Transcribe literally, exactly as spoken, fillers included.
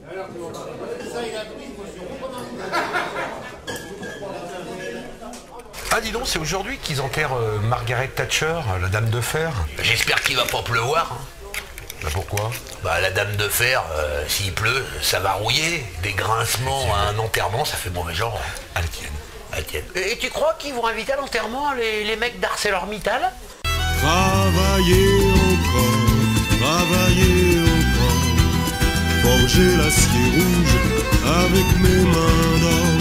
Ah dis donc, c'est aujourd'hui qu'ils enterrent euh, Margaret Thatcher, la dame de fer. J'espère qu'il va pas pleuvoir. Hein. Bah pourquoi? Bah la dame de fer, euh, s'il pleut, ça va rouiller. Des grincements à un enterrement, ça fait mauvais genre. À la tienne. À la tienne. Et tu crois qu'ils vont inviter à l'enterrement les, les mecs d'ArcelorMittal? Travailler encore, travailler encore, forger l'acier rouge avec mes mains d'or.